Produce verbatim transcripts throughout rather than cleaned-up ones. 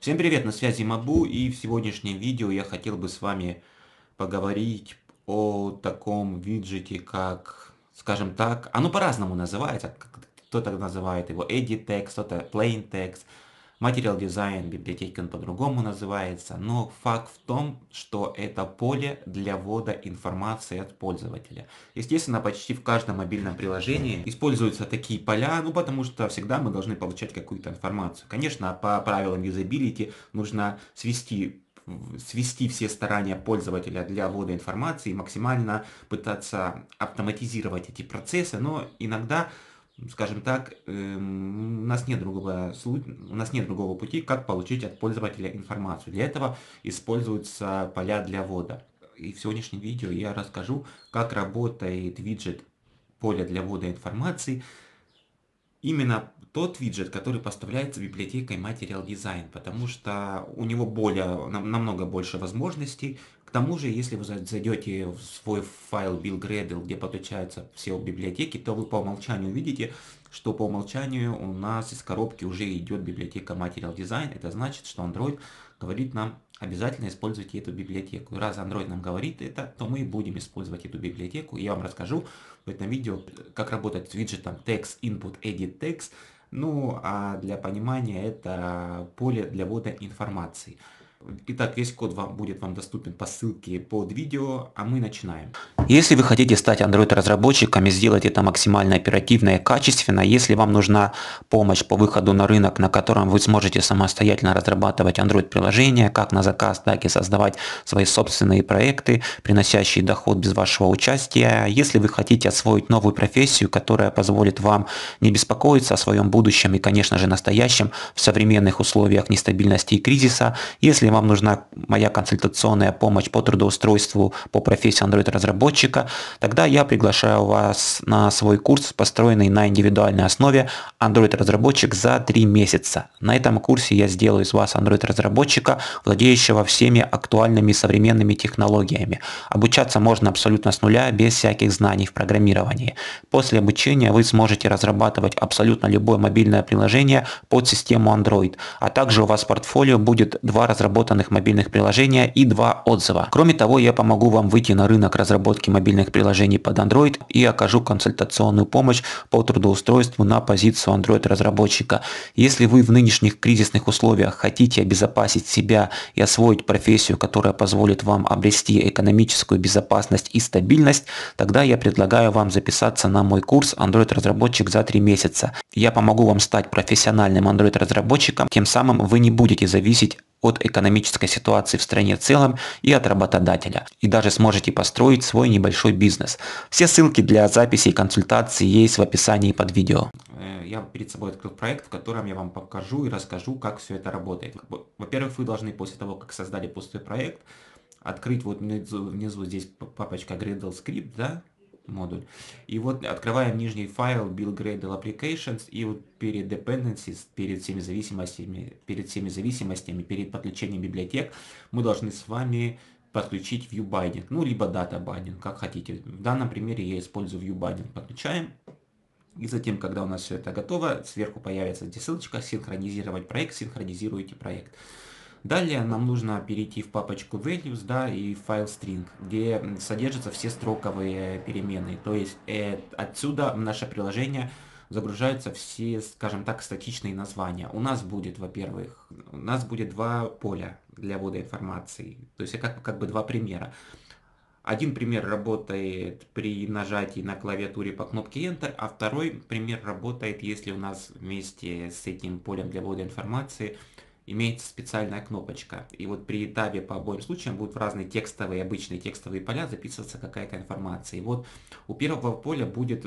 Всем привет, на связи Мабу, и в сегодняшнем видео я хотел бы с вами поговорить о таком виджете, как, скажем так, оно по-разному называется, как- кто-то называет его Edit Text, кто-то Plain Text, Material Design, библиотека он по-другому называется, но факт в том, что это поле для ввода информации от пользователя. Естественно, почти в каждом мобильном приложении используются такие поля, ну потому что всегда мы должны получать какую-то информацию. Конечно, по правилам юзабилити нужно свести свести все старания пользователя для ввода информации и максимально пытаться автоматизировать эти процессы, но иногда, скажем так, эм, у нас нет другого, слу- у нас нет другого пути, как получить от пользователя информацию. Для этого используются поля для ввода. И в сегодняшнем видео я расскажу, как работает виджет поля для ввода информации. Именно тот виджет, который поставляется библиотекой Material Design, потому что у него более, нам- намного больше возможностей. К тому же, если вы за- зайдете в свой файл Bill Gradle, где подключаются все библиотеки, то вы по умолчанию увидите, что по умолчанию у нас из коробки уже идет библиотека Material Design. Это значит, что Android говорит нам: обязательно используйте эту библиотеку. И раз Android нам говорит это, то мы будем использовать эту библиотеку. Я вам расскажу в этом видео, как работать с виджетом Text Input Edit Text. Ну, а для понимания это поле для ввода информации. Итак, весь код вам будет вам доступен по ссылке под видео, а мы начинаем. Если вы хотите стать Android-разработчиком и сделать это максимально оперативно и качественно, если вам нужна помощь по выходу на рынок, на котором вы сможете самостоятельно разрабатывать Android-приложения, как на заказ, так и создавать свои собственные проекты, приносящие доход без вашего участия, если вы хотите освоить новую профессию, которая позволит вам не беспокоиться о своем будущем и, конечно же, настоящем в современных условиях нестабильности и кризиса, если вам нужна моя консультационная помощь по трудоустройству по профессии Android-разработчика, тогда я приглашаю вас на свой курс, построенный на индивидуальной основе Android-разработчик за три месяца. На этом курсе я сделаю из вас Android-разработчика, владеющего всеми актуальными современными технологиями. Обучаться можно абсолютно с нуля, без всяких знаний в программировании. После обучения вы сможете разрабатывать абсолютно любое мобильное приложение под систему Android, а также у вас в портфолио будет два разработанных мобильных приложения и два отзыва. Кроме того, я помогу вам выйти на рынок разработки мобильных приложений под Android и окажу консультационную помощь по трудоустройству на позицию Android-разработчика. Если вы в нынешних кризисных условиях хотите обезопасить себя и освоить профессию, которая позволит вам обрести экономическую безопасность и стабильность, тогда я предлагаю вам записаться на мой курс Android-разработчик за три месяца. Я помогу вам стать профессиональным Android-разработчиком, тем самым вы не будете зависеть от экономической ситуации в стране в целом и от работодателя. И даже сможете построить свой небольшой бизнес. Все ссылки для записи и консультаций есть в описании под видео. Я перед собой открыл проект, в котором я вам покажу и расскажу, как все это работает. Во-первых, вы должны после того, как создали пустой проект, открыть вот внизу, внизу здесь папочка Gradle Script, да, модуль. И вот открываем нижний файл Build Gradle Applications, и вот перед dependencies, перед всеми зависимостями, перед всеми зависимостями, перед подключением библиотек, мы должны с вами подключить View Binding, ну либо Data Binding, как хотите. В данном примере я использую View Binding. Подключаем. И затем, когда у нас все это готово, сверху появится здесь ссылочка «Синхронизировать проект», синхронизируйте проект. Далее нам нужно перейти в папочку values, да, и файл string, где содержатся все строковые переменные. То есть э, отсюда в наше приложение загружаются все, скажем так, статичные названия. У нас будет, во-первых, у нас будет два поля для ввода информации. То есть как, как бы два примера. Один пример работает при нажатии на клавиатуре по кнопке Enter, а второй пример работает, если у нас вместе с этим полем для ввода информации имеется специальная кнопочка. И вот при табе по обоим случаям будут в разные текстовые, обычные текстовые поля записываться какая-то информация. И вот у первого поля будет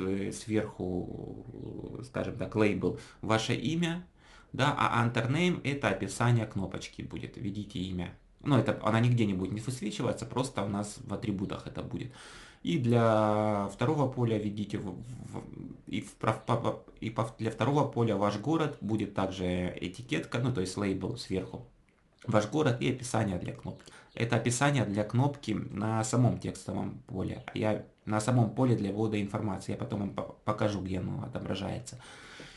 сверху, скажем так, лейбл «Ваше имя», да, а enter name это описание кнопочки будет, введите имя. Ну, это она нигде не будет не высвечиваться, просто у нас в атрибутах это будет. И для второго поля введите в, в, и, в, по, и по, для второго поля ваш город будет также этикетка, ну то есть лейбл сверху. Ваш город и описание для кнопки. Это описание для кнопки на самом текстовом поле. Я на самом поле для ввода информации. Я потом вам покажу, где оно отображается.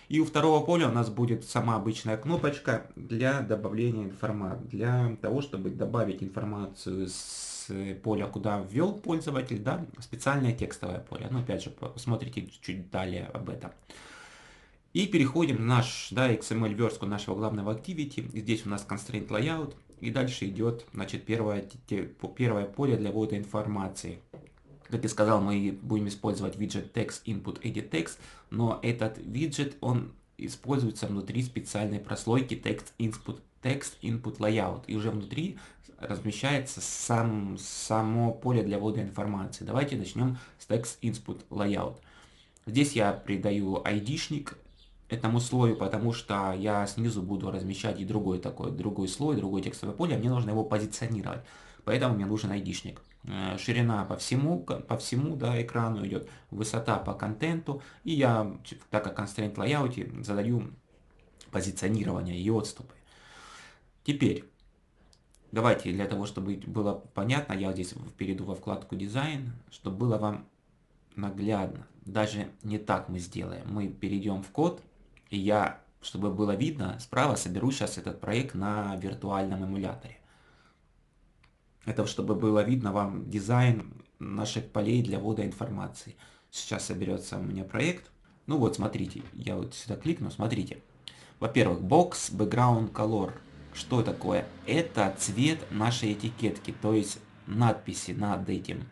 И у второго поля у нас будет сама обычная кнопочка для добавления информации. Для того, чтобы добавить информацию с поля, куда ввел пользователь, да, специальное текстовое поле. Ну, опять же, посмотрите чуть далее об этом. И переходим в наш, да, икс эм эль-верстку нашего главного activity. Здесь у нас constraint layout. И дальше идет, значит, первое, первое поле для ввода информации. Как я сказал, мы будем использовать виджет text input edit text, но этот виджет, он используется внутри специальной прослойки text input, text input layout. И уже внутри размещается сам, само поле для ввода информации. Давайте начнем с text input layout. Здесь я придаю айдишник этому слою, потому что я снизу буду размещать и другой такой, другой слой, другое текстовое поле, а мне нужно его позиционировать. Поэтому мне нужен айдишник. Ширина по всему, по всему, да, экрану идет, высота по контенту, и я, так как constraint layout, задаю позиционирование и отступы. Теперь, давайте для того, чтобы было понятно, я здесь перейду во вкладку дизайн, чтобы было вам наглядно. Даже не так мы сделаем. Мы перейдем в код, и я, чтобы было видно, справа соберу сейчас этот проект на виртуальном эмуляторе. Это чтобы было видно вам дизайн наших полей для ввода информации. Сейчас соберется у меня проект. Ну вот, смотрите, я вот сюда кликну, смотрите. Во-первых, box background color. Что такое? Это цвет нашей этикетки, то есть надписи над этим,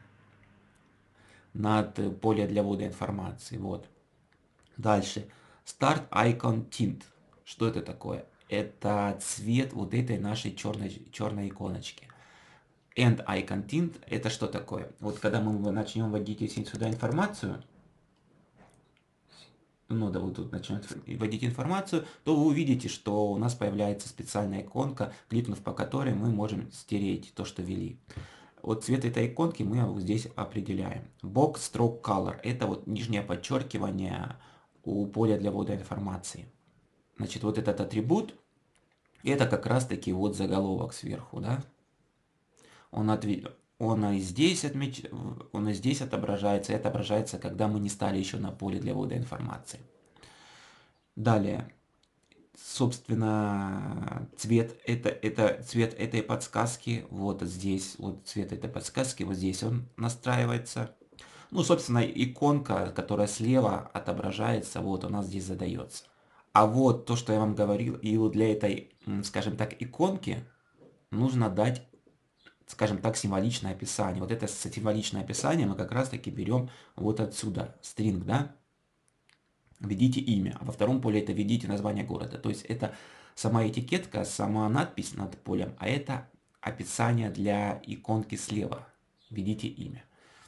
над поле для ввода информации. Вот. Дальше. Start Icon Tint. Что это такое? Это цвет вот этой нашей черной, черной иконочки. End Icon Tint это что такое? Вот когда мы начнем вводить сюда информацию, ну да, вот тут начнем вводить информацию, то вы увидите, что у нас появляется специальная иконка, кликнув по которой мы можем стереть то, что ввели. Вот цвет этой иконки мы вот здесь определяем. Box Stroke Color это вот нижнее подчеркивание у поля для ввода информации. Значит, вот этот атрибут, это как раз таки вот заголовок сверху, да. Он, ответ, он, и здесь отмеч... он и здесь отображается, и отображается, когда мы не стали еще на поле для ввода информации. Далее, собственно, цвет, это, это цвет этой подсказки, вот здесь, вот цвет этой подсказки, вот здесь он настраивается. Ну, собственно, иконка, которая слева отображается, вот у нас здесь задается. А вот то, что я вам говорил, и вот для этой, скажем так, иконки нужно дать, скажем так, символичное описание. Вот это символичное описание мы как раз таки берем вот отсюда, string, да? Введите имя, а во втором поле это введите название города. То есть это сама этикетка, сама надпись над полем, а это описание для иконки слева. Введите имя.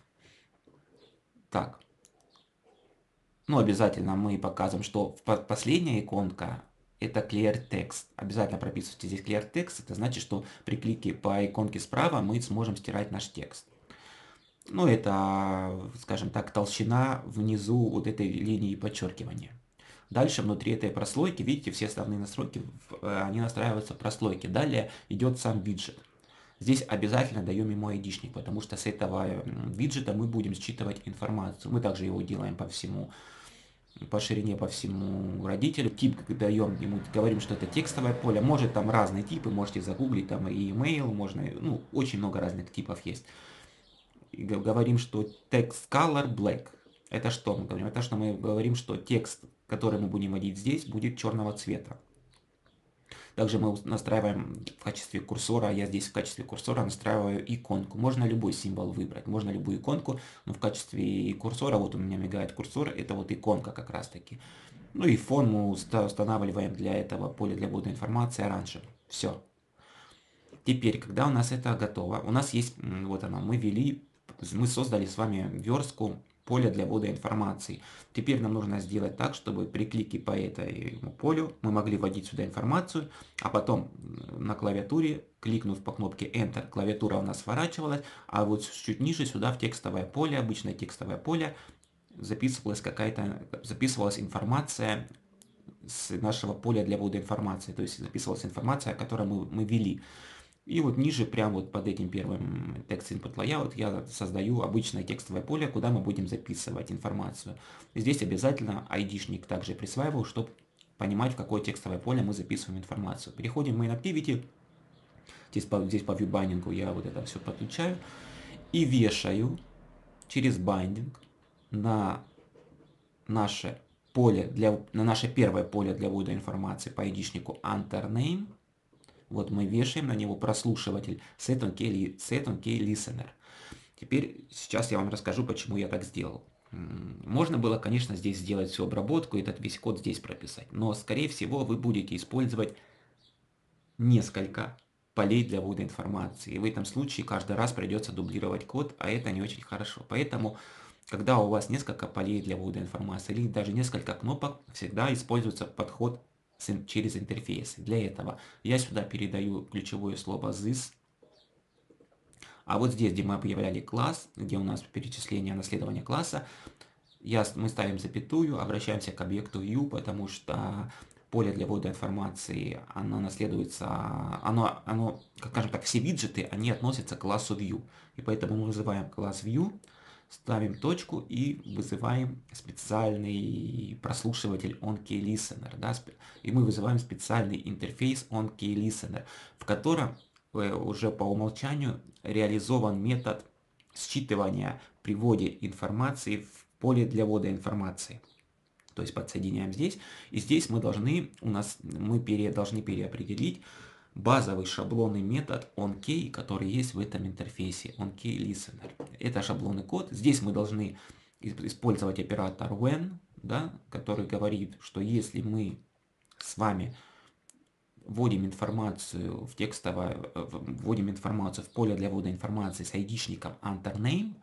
Так. Ну, обязательно мы показываем, что последняя иконка это clear text. Обязательно прописывайте здесь clear text. Это значит, что при клике по иконке справа мы сможем стирать наш текст. Ну, это, скажем так, толщина внизу вот этой линии подчеркивания. Дальше внутри этой прослойки, видите, все основные настройки, они настраиваются в прослойке. Далее идет сам виджет. Здесь обязательно даем ему айдишник, потому что с этого виджета мы будем считывать информацию. Мы также его делаем по всему, по ширине, по всему родителю. Тип даем ему, говорим, что это текстовое поле. Может там разные типы, можете загуглить, там и email, можно, ну, очень много разных типов есть. И говорим, что text color black. Это что мы говорим? Это что мы говорим, что текст, который мы будем вводить здесь, будет черного цвета. Также мы настраиваем в качестве курсора, я здесь в качестве курсора настраиваю иконку. Можно любой символ выбрать, можно любую иконку, но в качестве курсора, вот у меня мигает курсор, это вот иконка как раз таки. Ну и фон мы устанавливаем для этого поля для ввода информации оранжевый. Все. Теперь, когда у нас это готово, у нас есть, вот оно, мы ввели, мы создали с вами верстку поля для ввода информации. Теперь нам нужно сделать так, чтобы при клике по этому полю мы могли вводить сюда информацию, а потом на клавиатуре, кликнув по кнопке Enter, клавиатура у нас сворачивалась, а вот чуть ниже сюда в текстовое поле, обычное текстовое поле, записывалась какая-то, записывалась информация с нашего поля для ввода информации, то есть записывалась информация, которую мы, мы ввели. И вот ниже, прямо вот под этим первым text input layout, я создаю обычное текстовое поле, куда мы будем записывать информацию. Здесь обязательно айдишник также присваиваю, чтобы понимать, в какое текстовое поле мы записываем информацию. Переходим в main activity. Здесь по, здесь по viewbinding я вот это все подключаю. И вешаю через байдинг на наше поле для, на наше первое поле для ввода информации по айдишнику UnterName. Вот мы вешаем на него прослушиватель setOnKey Listener. Теперь сейчас я вам расскажу, почему я так сделал. Можно было, конечно, здесь сделать всю обработку, этот весь код здесь прописать, но, скорее всего, вы будете использовать несколько полей для ввода информации. И в этом случае каждый раз придется дублировать код, а это не очень хорошо. Поэтому, когда у вас несколько полей для ввода информации или даже несколько кнопок, всегда используется подход через интерфейсы. Для этого я сюда передаю ключевое слово this. А вот здесь, где мы объявляли класс, где у нас перечисление наследования класса, я, мы ставим запятую, обращаемся к объекту view, потому что поле для ввода информации, оно наследуется, оно, оно, скажем так, все виджеты, они относятся к классу view. И поэтому мы вызываем класс view, ставим точку и вызываем специальный прослушиватель OnKeyListener. Да? И мы вызываем специальный интерфейс OnKeyListener, в котором уже по умолчанию реализован метод считывания при вводе информации в поле для ввода информации. То есть подсоединяем здесь, и здесь мы должны, у нас, мы пере, должны переопределить базовый шаблонный метод onKey, который есть в этом интерфейсе OnKeyListener. Это шаблонный код. Здесь мы должны использовать оператор when, да, который говорит, что если мы с вами вводим информацию в текстовое, вводим информацию в поле для ввода информации с айдишником UnterName,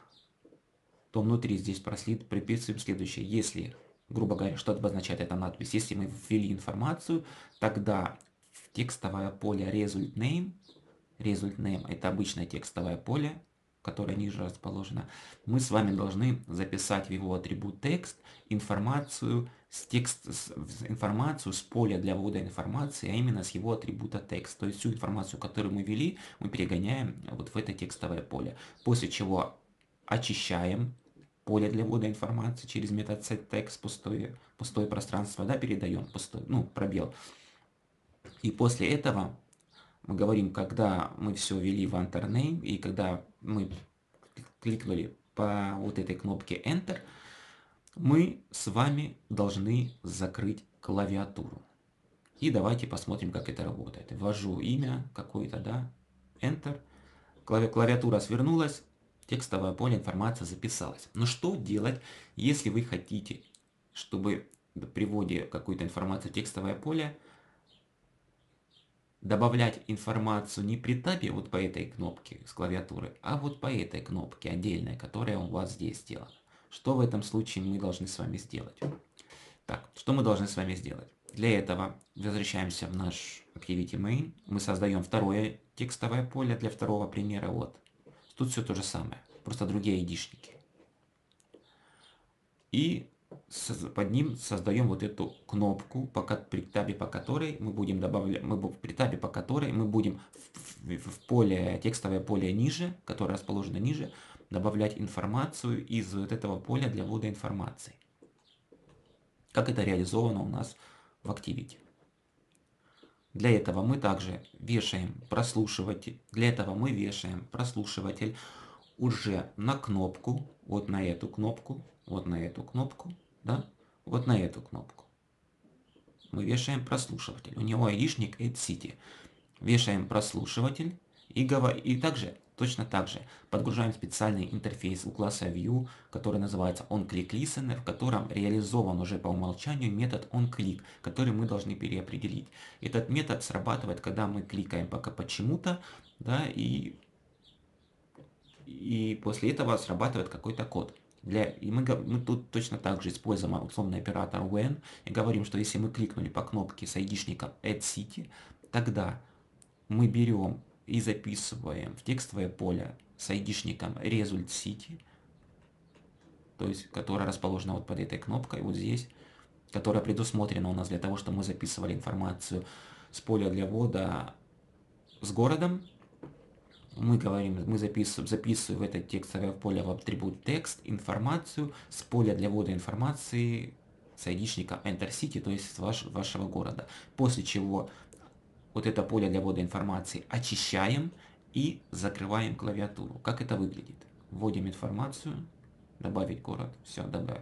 то внутри здесь прослед, приписываем следующее. Если, грубо говоря, что обозначает эта надпись, если мы ввели информацию, тогда в текстовое поле ResultName, ResultName это обычное текстовое поле, которое ниже расположено, мы с вами должны записать в его атрибут текст информацию с, текст, с, информацию с поля для ввода информации, а именно с его атрибута текст. То есть всю информацию, которую мы ввели, мы перегоняем вот в это текстовое поле. После чего очищаем поле для ввода информации через метод setText, пустое, пустое пространство, да, передаем, пустой, ну, пробел. И после этого мы говорим, когда мы все ввели в UnterName, и когда мы кликнули по вот этой кнопке Enter, мы с вами должны закрыть клавиатуру. И давайте посмотрим, как это работает. Ввожу имя какое-то, да, Enter, Клави клавиатура свернулась, текстовое поле, информация записалась. Но что делать, если вы хотите, чтобы при вводе какой-то информации в текстовое поле добавлять информацию не при табе вот по этой кнопке с клавиатуры, а вот по этой кнопке отдельной, которая у вас здесь сделана? Что в этом случае мы должны с вами сделать? Так, что мы должны с вами сделать? Для этого возвращаемся в наш Activity Main. Мы создаем второе текстовое поле для второго примера. Вот. Тут все то же самое, просто другие айдишники. И под ним создаем вот эту кнопку, при табе по которой мы будем добавлять, мы, при табе по которой мы будем в, в, в поле, текстовое поле ниже, которое расположено ниже, добавлять информацию из вот этого поля для ввода информации. Как это реализовано у нас в Activity. Для этого мы также вешаем прослушиватель. Для этого мы вешаем прослушиватель уже на кнопку, вот на эту кнопку, вот на эту кнопку, да, вот на эту кнопку. Мы вешаем прослушиватель. У него айдишник AddCity. Вешаем прослушиватель и, и также точно так же подгружаем специальный интерфейс у класса View, который называется OnClickListener, в котором реализован уже по умолчанию метод OnClick, который мы должны переопределить. Этот метод срабатывает, когда мы кликаем пока почему-то, да, и, и после этого срабатывает какой-то код. Для, и мы, мы тут точно так же используем условный оператор when и говорим, что если мы кликнули по кнопке с айдишником AddCity, тогда мы берем и записываем в текстовое поле с айдишником ResultCity, то есть которая расположена вот под этой кнопкой, вот здесь, которая предусмотрена у нас для того, чтобы мы записывали информацию с поля для ввода с городом. Мы говорим, мы записываем, записываем в это текстовое поле в атрибут текст информацию с поля для ввода информации с айдишника Enter City, то есть с ваш, вашего города. После чего вот это поле для ввода информации очищаем и закрываем клавиатуру. Как это выглядит? Вводим информацию, добавить город, все, добавили.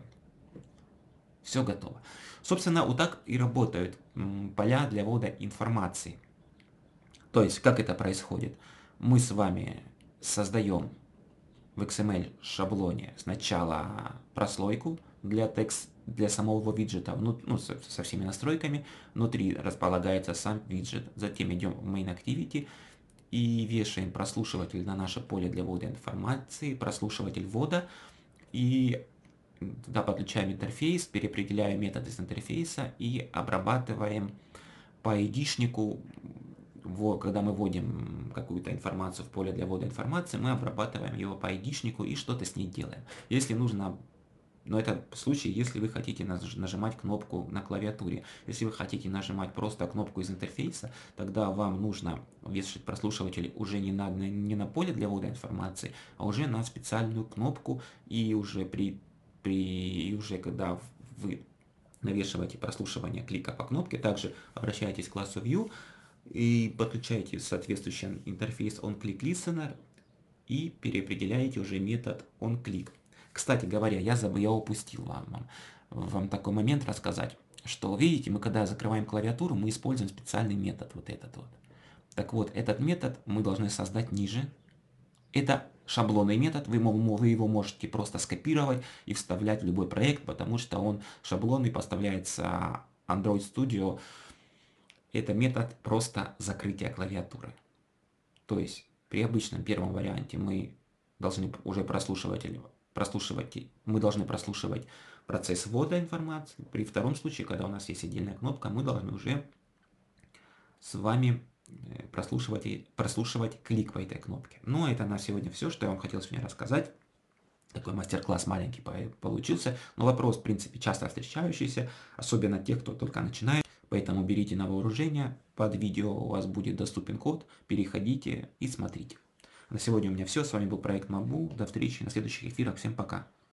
Все готово. Собственно, вот так и работают поля для ввода информации. То есть, как это происходит? Мы с вами создаем в икс эм эль шаблоне сначала прослойку для текст, для самого виджета, ну, ну со, со всеми настройками. Внутри располагается сам виджет. Затем идем в Main Activity и вешаем прослушиватель на наше поле для ввода информации, прослушиватель ввода, и туда подключаем интерфейс, переопределяем метод из интерфейса и обрабатываем по айдишнику. Когда мы вводим какую-то информацию в поле для ввода информации, мы обрабатываем его по айдишнику и что-то с ней делаем. Если нужно, но это в случае, если вы хотите нажимать кнопку на клавиатуре. Если вы хотите нажимать просто кнопку из интерфейса, тогда вам нужно вешать прослушиватель уже не на, не на поле для ввода информации, а уже на специальную кнопку, и уже при, при и уже когда вы навешиваете прослушивание клика по кнопке, также обращаетесь к классу View и подключаете соответствующий интерфейс onClickListener и переопределяете уже метод onClick. Кстати говоря, я забыл, я упустил вам, вам такой момент рассказать, что видите, мы когда закрываем клавиатуру, мы используем специальный метод, вот этот вот. Так вот, этот метод мы должны создать ниже. Это шаблонный метод, вы, вы его можете просто скопировать и вставлять в любой проект, потому что он шаблонный, поставляется Android Studio. Это метод просто закрытия клавиатуры. То есть при обычном первом варианте мы должны уже прослушивать, прослушивать, мы должны прослушивать процесс ввода информации. При втором случае, когда у нас есть отдельная кнопка, мы должны уже с вами прослушивать, прослушивать клик по этой кнопке. Ну, это на сегодня все, что я вам хотел сегодня рассказать. Такой мастер-класс маленький получился, но вопрос, в принципе, часто встречающийся, особенно тех, кто только начинает. Поэтому берите на вооружение, под видео у вас будет доступен код, переходите и смотрите. На сегодня у меня все, с вами был проект Мабу, до встречи на следующих эфирах, всем пока.